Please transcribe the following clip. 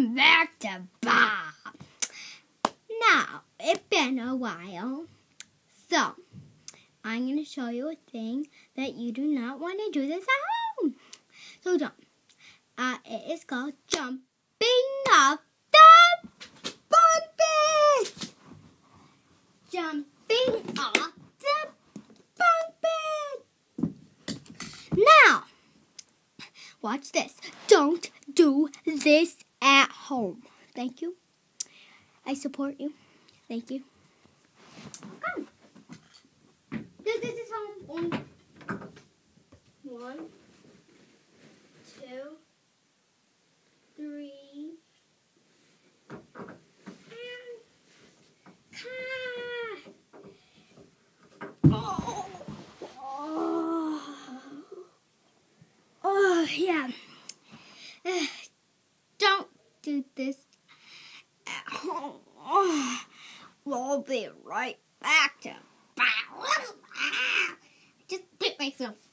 Welcome back to Bob. Now, it's been a while, so I'm going to show you a thing that you do not want to do this at home. So jump. It is called jumping off the bunk bed. Jumping off the bunk bed. Now, watch this. Don't do this at home. Thank you. I support you. Thank you. Come. This is home. 1, 2, 3. Oh, yeah. Don't do this at home. We'll be right back to just pick myself